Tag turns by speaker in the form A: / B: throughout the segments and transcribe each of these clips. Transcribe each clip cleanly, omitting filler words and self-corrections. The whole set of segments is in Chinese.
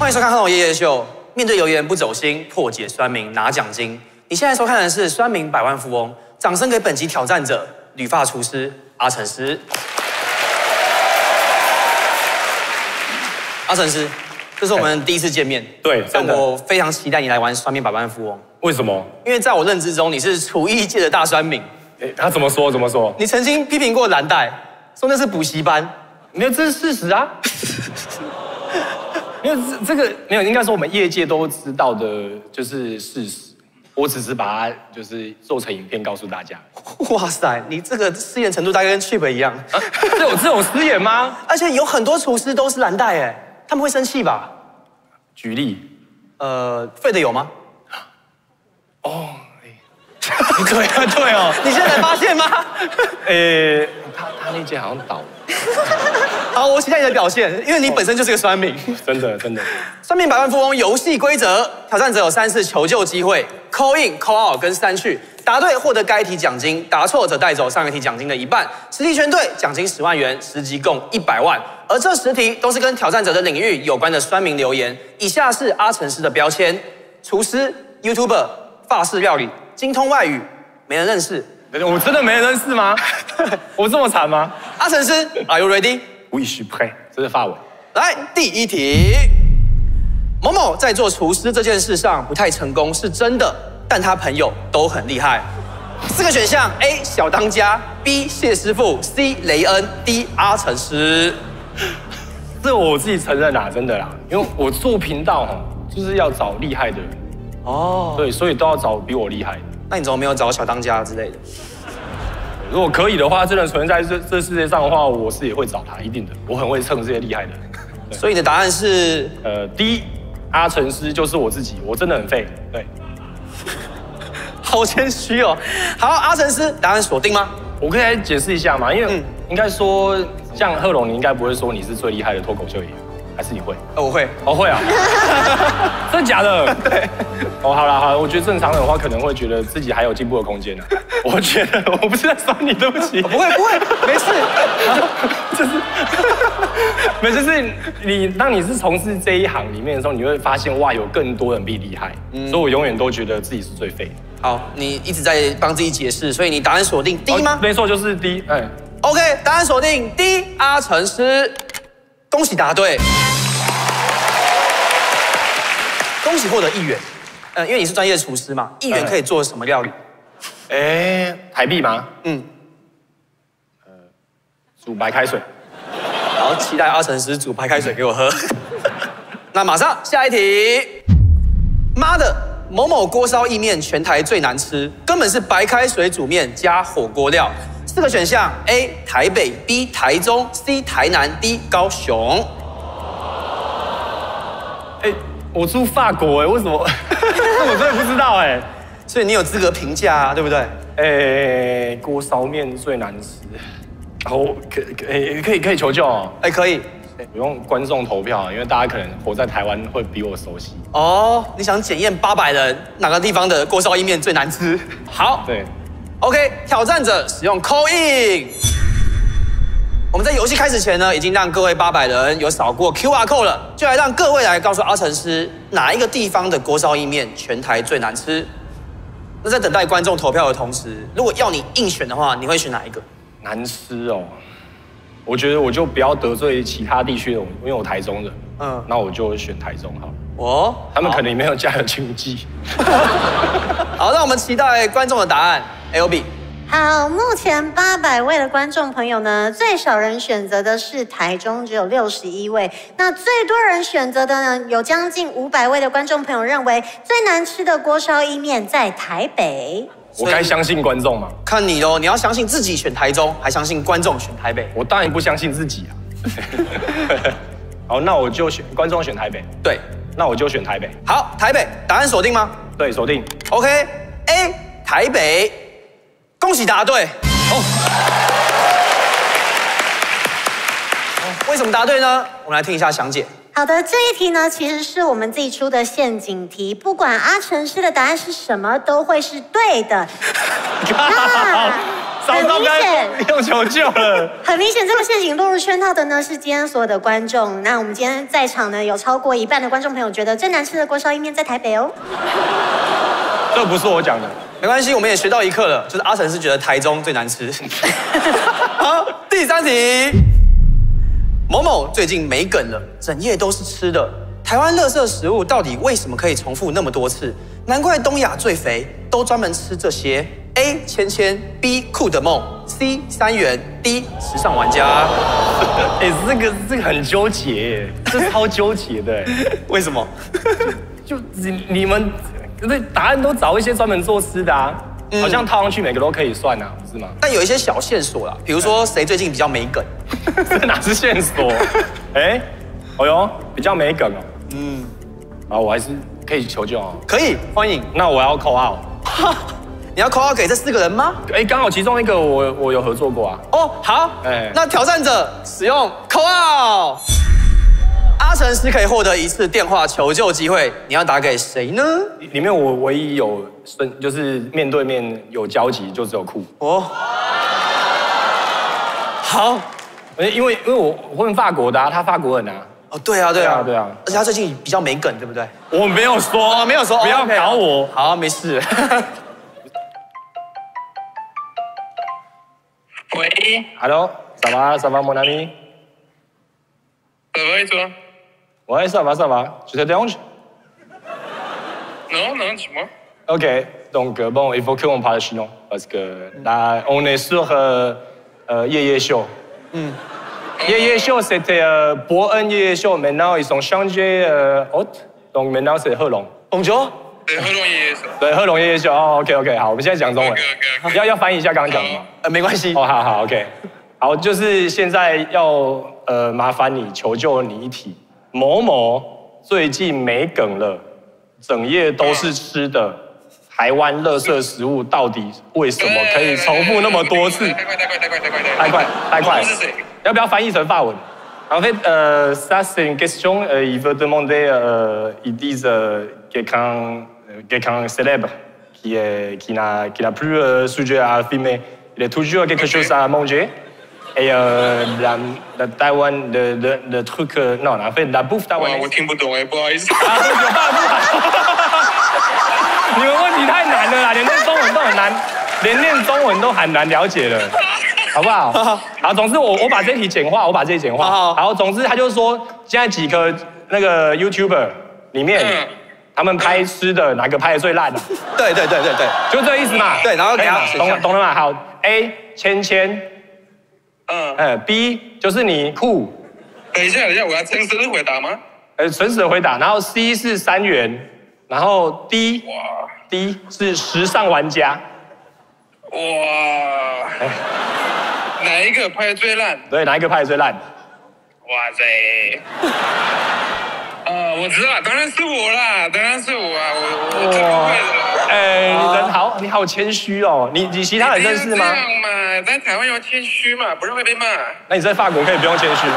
A: 欢迎收看《贺龙夜夜秀》。面对留言不走心，破解酸民拿奖金。你现在收看的是《酸民百万富翁》，掌声给本集挑战者理发厨师阿成师。阿成师，这是我们第一次见面。
B: 对，
A: 但我非常期待你来玩《酸民百万富翁》。
B: 为什么？
A: 因为在我认知中，你是厨艺界的大酸民。
B: 他怎么说？怎么说？
A: 你曾经批评过蓝带，说那是补习班。
B: 没有，这是事实啊。没有这个没有，应该说我们业界都知道的，就是事实。我只是把它就是做成影片告诉大家。
A: 哇塞，你这个试验程度大概跟 Chip 一样。
B: 这种失言吗？
A: 而且有很多厨师都是蓝带哎，他们会生气吧？
B: 举例，
A: 费的有吗？
B: 哦，对啊，对哦。
A: 你现在才发现吗？
B: 他那间好像倒了。
A: 好，我期待你的表现，因为你本身就是个酸民。
B: 真的。
A: 酸民百万富翁游戏规则：挑战者有3次求救机会 ，call in、call out 跟删去。答对获得该题奖金，答错则带走上一题奖金的一半。10题全对，奖金10万元，10集共100万。而这10题都是跟挑战者的领域有关的酸民留言。以下是阿成师的标签：厨师、YouTuber、法式料理、精通外语，没人认识。
B: 我真的没人认识吗？我这么惨吗？
A: 阿成师 ，Are you ready？
B: 我suis prêt，这是法文。
A: 来，第1题，某某在做厨师这件事上不太成功，是真的，但他朋友都很厉害。4个选项 ：A. 小当家 ，B. 谢师傅 ，C. 雷恩 ，D. 阿成师。
B: 这我自己承认啦，真的啦，因为我做频道就是要找厉害的人。哦。对，所以都要找比我厉害的。
A: 那你怎么没有找小当家之类的？
B: 如果可以的话，真的存在这世界上的话，我是也会找他，一定的。我很会蹭这些厉害的人。
A: 所以你的答案是
B: 第一，阿成师就是我自己，我真的很废。对，
A: 好谦虚哦。好，阿成师，答案锁定吗？
B: 我可以来解释一下吗？因为应该说，像贺龙，你应该不会说你是最厉害的脱口秀演员，还是你会？
A: 我会。
B: 哦，会啊。真的假的？
A: 对。
B: 哦，好了，我觉得正常人的话可能会觉得自己还有进步的空间呢。我觉得我不是在酸你，对不起。不会，
A: 没事。
B: 就是当你是从事这一行里面的时候，你会发现哇，有更多人比你厉害。所以我永远都觉得自己是最废的。
A: 好，你一直在帮自己解释，所以你答案锁定 D 吗？
B: 没错，就是 D。
A: OK， 答案锁定 D， 阿成师，恭喜答对。恭喜获得1元。因为你是专业厨师嘛，1元可以做什么料理？
B: 台币吗？煮白开水。
A: 好，期待阿成师煮白开水给我喝。那马上下一题。妈的，某某锅烧意面全台最难吃，根本是白开水煮面加火锅料。4个选项 ：A. 台北 ，B. 台中 ，C. 台南 ，D. 高雄。
B: 我住法国为什么？我真的不知道
A: 所以你有资格评价啊，对不对？
B: 锅烧面最难吃。可以求救哦。
A: 可以。
B: 不用观众投票，因为大家可能活在台湾会比我熟悉。
A: 哦，你想检验800人哪个地方的锅烧意面最难吃？好。
B: 对。
A: OK， 挑战者使用 call in。我们在游戏开始前呢，已经让各位800人有扫过 QR code 了，就来让各位来告诉阿成师哪一个地方的锅烧意面全台最难吃。那在等待观众投票的同时，如果要你硬选的话，你会选哪一个？
B: 难吃哦，我觉得我就不要得罪其他地区的，因为我台中人，那我就选台中好了。他们可能没有加油经济。
A: 好，让我们期待观众的答案。LB。
C: 好，目前800位的观众朋友呢，最少人选择的是台中，只有61位。那最多人选择的呢，有将近500位的观众朋友认为最难吃的锅烧意面在台北。
B: 我该相信观众吗？
A: 看你咯，你要相信自己选台中，还相信观众选台北？
B: 我当然不相信自己啊。好，那我就观众选台北。
A: 对，
B: 那我就选台北。
A: 好，台北，答案锁定吗？
B: 对，锁定。
A: OK，A 台北，恭喜答对。为什么答对呢？我们来听一下详解。
C: 好的，这一题呢，其实是我们自己出的陷阱题，不管阿成师的答案是什么，都会是对的。
B: 早知道该用求救了。
C: 很明显，这个陷阱落入圈套的呢是今天所有的观众。那我们今天在场呢有超过一半的观众朋友觉得最难吃的锅烧意面在台北哦。
B: 这不是我讲的，
A: 没关系，我们也学到一课了，就是阿成是觉得台中最难吃。好，第3题，某某最近没梗了，整夜都是吃的。台湾垃圾食物到底为什么可以重复那么多次？难怪东亚最肥，都专门吃这些。A. 芊芊 B. 酷的梦 C. 3元 D. 时尚玩家。
B: 哎，这个很纠结，这超纠结的。
A: 为什么？
B: 就你们这答案都找一些专门做吃的啊，好像套上去每个都可以算啊，不是吗？
A: 但有一些小线索啦，比如说谁最近比较没梗。
B: 这哪是线索？哎，哦哟，比较没梗哦。好，我还是可以求救哦。
A: 可以，欢迎。
B: 那我要call out。
A: 你要call out给这4个人吗？
B: 哎，刚好其中一个我有合作过啊。
A: 哦，好。那挑战者使用call out。阿成是可以获得1次电话求救机会，你要打给谁呢？
B: 里面我唯一有就是面对面有交集，就只有酷。哦。好。因为我问法国的啊，他法国人啊。
A: 哦，对啊，对啊，
B: 对啊，
A: 而且他最近比较没梗，对不对？
B: 我没有说，
A: 没有说，
B: 不要搞我。
A: 好，没事。
D: 喂
B: ，Hello， ça va mon ami？
D: Ça va et toi?
B: Ouais, ça va. Je te dérange?
D: Non, dis-moi.
B: Ok, donc bon, il faut qu'on parle chinois parce que là, on est sur Ye Ye Show. Ye Ye Show, c'était Bo En Ye Ye Show. Maintenant, ils sont changés hôte. Donc maintenant, c'est He Long.
A: Bonjour.
D: 对，贺龙爷爷说。
B: 对，贺龙爷爷秀。哦 ，OK， 好，我们现在讲中文。要翻译一下刚刚讲的吗？
A: 没关系。
B: 哦，好 ，OK。好，就是现在要麻烦你求救你一题。某某最近没梗了，整夜都是吃的。台湾垃圾食物到底为什么可以重复那么多次？太快。
D: 是谁？
B: 要不要翻译成法文？En fait, ça c'est une question. Il veut demander, ils disent quelqu'un célèbre qui n'a plus sujet à filmer. Il a toujours quelque chose à manger. Et la Taïwan, le truc, non, en fait, la bouffe taïwanaise.
D: 我听不懂哎，不好意思。
B: 有办法。你们问题太难了啦，连念中文都很难，连念中文都很难了解了。好不好？好，总之我把这题简化，好，总之他就说，现在几个那个 YouTuber 里面，他们拍吃的哪个拍的最烂啊？
A: 对，
B: 就这意思嘛。
A: 对，然后给他
B: 懂了嘛？好 ，A 芊芊，B 就是你酷。
D: 等一下，我要诚实的回答吗？
B: 诚实的回答。然后 C 是3元，然后 D 是时尚玩家。
D: 哇！哪一个拍的最烂？
B: 对，哪一个拍的最烂？
D: 哇塞！我知道，当然是我啦，我真不会的。
B: 你好谦虚哦。你其他人认识吗？
D: 这样嘛，在台湾要谦虚嘛，不然会被骂。
B: 那你在法国可以不用谦虚吗？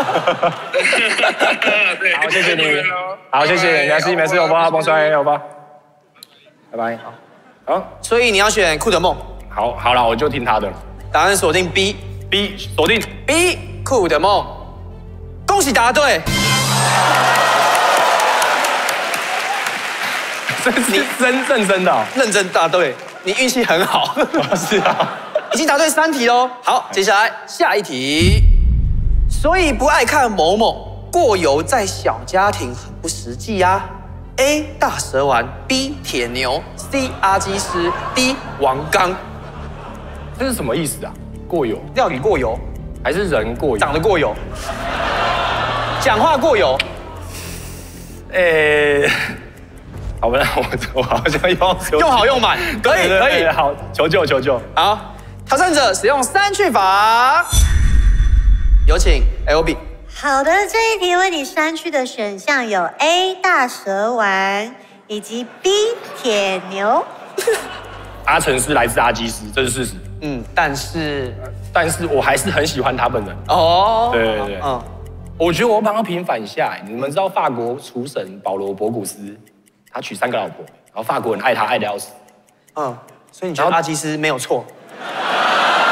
B: 好，谢谢你。好，谢谢你，没事，好不好？bonsoir，好吧，拜拜。好，
A: 所以你要选酷的梦。
B: 好了，我就听他的了。
A: 答案锁定 B，
B: 锁定
A: B 酷的梦。恭喜答对。
B: 你认真的、哦，
A: 认真答对，你运气很好。
B: 是啊，
A: 已经答对3题喽。好，接下来下一题。所以不爱看某某过油，在小家庭很不实际呀、A 大蛇丸 ，B 铁牛 ，C 阿基师 ，D 王刚。
B: 这是什么意思啊？过油？
A: 料理过油，
B: 还是人过油？
A: 长得过油，讲话过油。
B: 好吧，我好像
A: 用好用满，可以，
B: 好，求救。
A: 好，挑战者使用3去法，有请 LB。
C: 好的，这一题为你删去的选项有 A 大蛇丸以及 B 铁牛。
B: 阿成是来自阿基师，这是事实。
A: 但是
B: 我还是很喜欢他本人。
A: 哦，
B: 对，我觉得我帮他平反一下。你们知道法国厨神保罗·博古斯，他娶3个老婆，然后法国人爱他爱得要死。
A: 所以你觉得阿基斯没有错？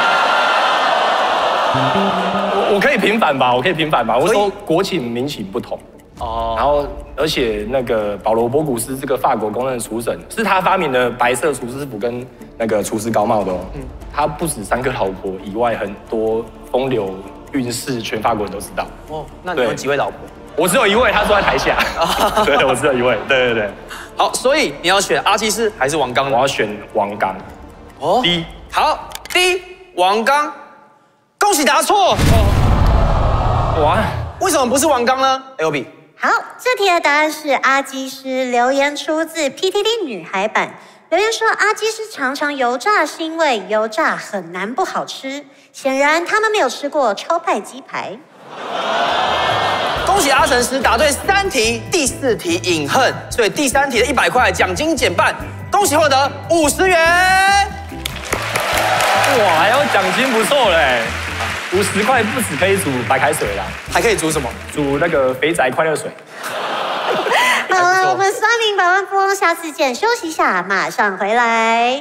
B: 我可以平反吧，我可以平反吧。我说国情民情不同。
A: 哦，
B: 然后，而且那个保罗·博古斯这个法国公认厨神，是他发明的白色厨师服跟那个厨师高帽的哦。他不止3个老婆以外，很多风流韵事，全法国人都知道。
A: 哦，那你有几位老婆？
B: 我只有1位，他坐在台下。对，我只有1位。对。
A: 好，所以你要选阿基师还是王刚？
B: 我要选王刚。
A: 哦，
B: 第一。
A: 好，第一，王刚。恭喜答错。
B: 哇，
A: 为什么不是王刚呢 ？LB。
C: 好，这题的答案是阿基师，留言出自 PTT 女孩版。留言说阿基师常常油炸是因为油炸很难不好吃，显然他们没有吃过超派鸡排。
A: 恭喜阿成师答对3题，第4题饮恨，所以第3题的100块奖金减半，恭喜获得50元。
B: 哇，还有奖金不错嘞，50块不止可以煮白开水啦，
A: 还可以煮什么？
B: 煮那个肥宅快乐水。
C: 好了，我们酸民百万富翁，下次见，休息一下，马上回来。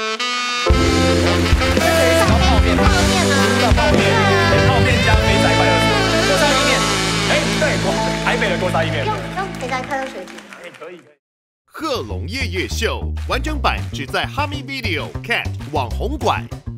A: 泡面吗？
B: 泡面加肥宅快乐水，锅烧意面。对，台北的锅烧意面。
C: 用肥宅快乐水煮。
B: 可以。
E: 贺龙夜夜秀完整版只在哈密 Video Cat 网红馆。